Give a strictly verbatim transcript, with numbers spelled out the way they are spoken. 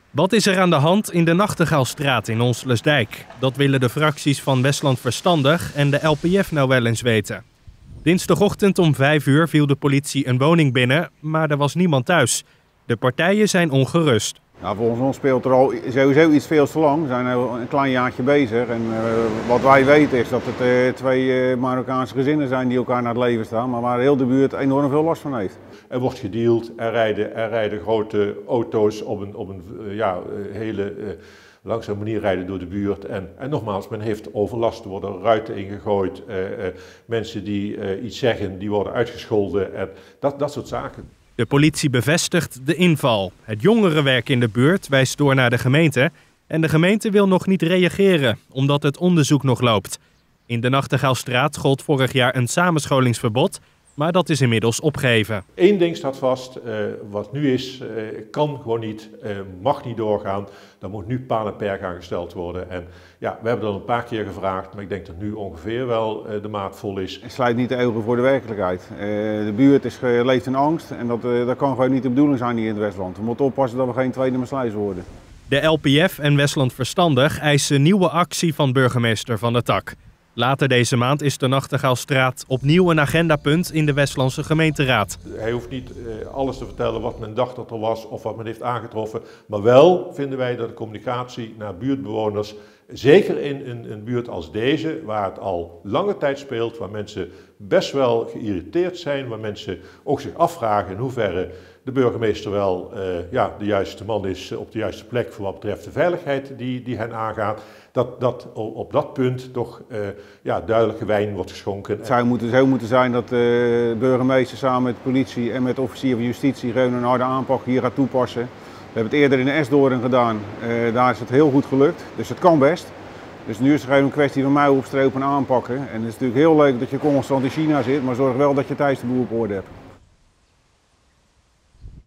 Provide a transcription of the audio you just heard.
Wat is er aan de hand in de Nachtegaalstraat in Onselersdijk? Dat willen de fracties van Westland Verstandig en de L P F nou wel eens weten. Dinsdagochtend om vijf uur viel de politie een woning binnen, maar er was niemand thuis. De partijen zijn ongerust. Nou, volgens ons speelt er al sowieso iets veel te lang. We zijn al een klein jaartje bezig. En uh, wat wij weten is dat het uh, twee uh, Marokkaanse gezinnen zijn die elkaar naar het leven staan. Maar waar heel de buurt enorm veel last van heeft. Er wordt gedeeld, er rijden, er rijden grote auto's op een, op een uh, ja, hele uh, langzame manier rijden door de buurt. En, en nogmaals, men heeft overlast, er worden ruiten ingegooid. Uh, uh, mensen die uh, iets zeggen, die worden uitgescholden. En dat, dat soort zaken. De politie bevestigt de inval. Het jongerenwerk in de buurt wijst door naar de gemeente. En de gemeente wil nog niet reageren, omdat het onderzoek nog loopt. In de Nachtegaalstraat gold vorig jaar een samenscholingsverbod, maar dat is inmiddels opgeheven. Eén ding staat vast, uh, wat nu is, uh, kan gewoon niet, uh, mag niet doorgaan. Daar moet nu paal en perk aan gesteld worden. En ja, we hebben dat een paar keer gevraagd, maar ik denk dat nu ongeveer wel uh, de maat vol is. Het sluit niet de ogen voor de werkelijkheid. Uh, de buurt is, uh, leeft in angst en dat, uh, dat kan gewoon niet de bedoeling zijn hier in het Westland. We moeten oppassen dat we geen tweede Maasluis worden. De L P F en Westland Verstandig eisen nieuwe actie van burgemeester Van der Tak. Later deze maand is de Nachtegaalstraat opnieuw een agendapunt in de Westlandse gemeenteraad. Hij hoeft niet uh, alles te vertellen wat men dacht dat er was of wat men heeft aangetroffen. Maar wel vinden wij dat de communicatie naar buurtbewoners, zeker in een, een buurt als deze, waar het al lange tijd speelt, waar mensen best wel geïrriteerd zijn, waar mensen ook zich afvragen in hoeverre de burgemeester wel uh, ja, de juiste man is op de juiste plek voor wat betreft de veiligheid die, die hen aangaat. Dat, dat op dat punt toch uh, ja, duidelijke wijn wordt geschonken. Het zou moeten, zo moeten zijn dat de burgemeester samen met de politie en met de officier van justitie gewoon een harde aanpak hier gaat toepassen. We hebben het eerder in de Esdoorn gedaan, uh, daar is het heel goed gelukt, dus het kan best. Dus nu is het gewoon een kwestie van mouwen opstropen en aanpakken. En het is natuurlijk heel leuk dat je constant in China zit, maar zorg wel dat je thuis de boel op orde hebt.